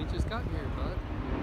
You just got here, bud.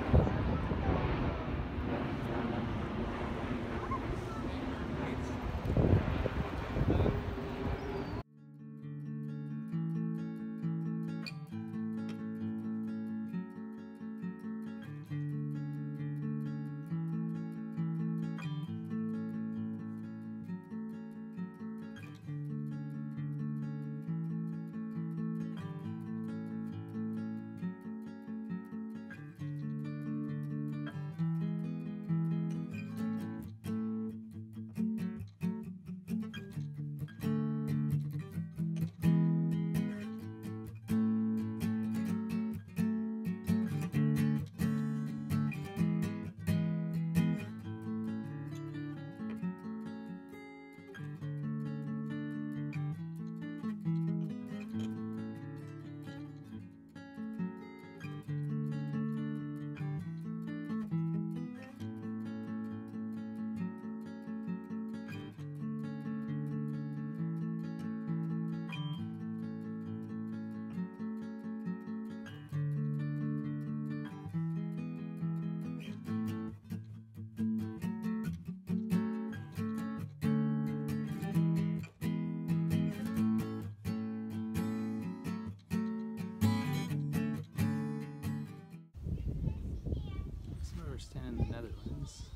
We're standing in the Netherlands.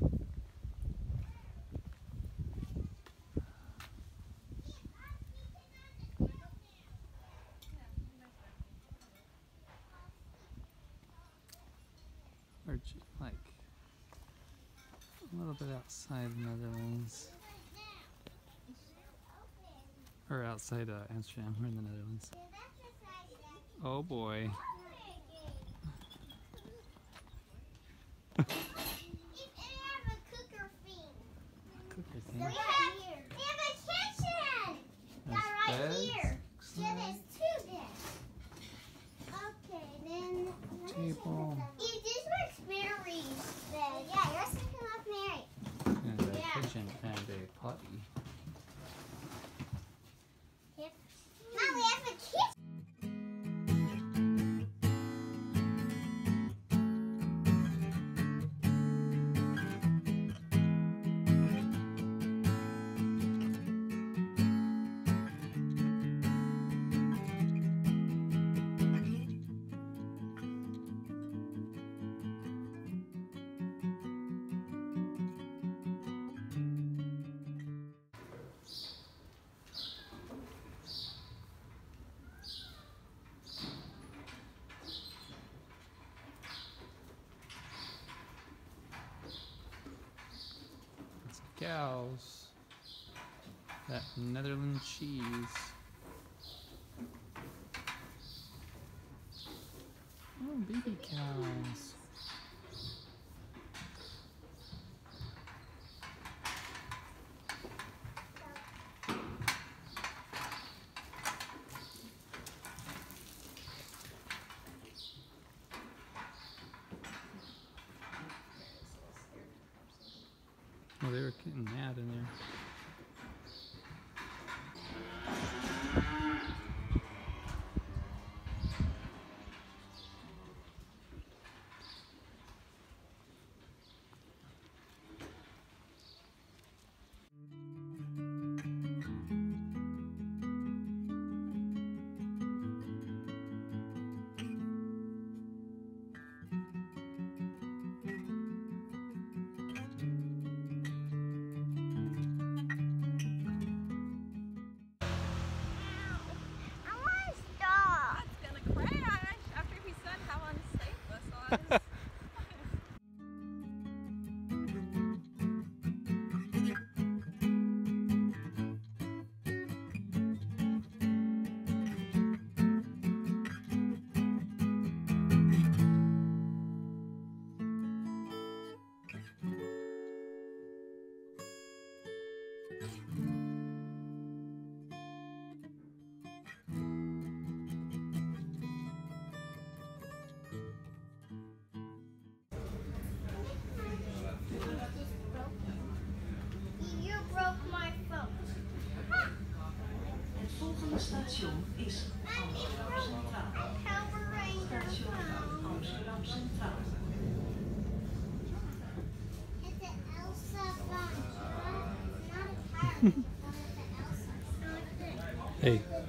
We're like a little bit outside the Netherlands. Or outside Amsterdam. We're in the Netherlands. Oh boy. Cooker thing. We have a kitchen! Yeah, right beds. here. Yeah, there's two beds. Okay, then... Table. These were Mary's bed. Yeah, you're sleeping with Mary. And a kitchen and a potty. Yep. Mom, we have a kitchen! Cows. That Netherlands cheese. Oh, baby cows. Oh, they were getting mad in there. You broke my phone. Het volgende station Power Ranger phone. It's an Elsa phone. Not a pirate phone. It's an Elsa phone. Hey.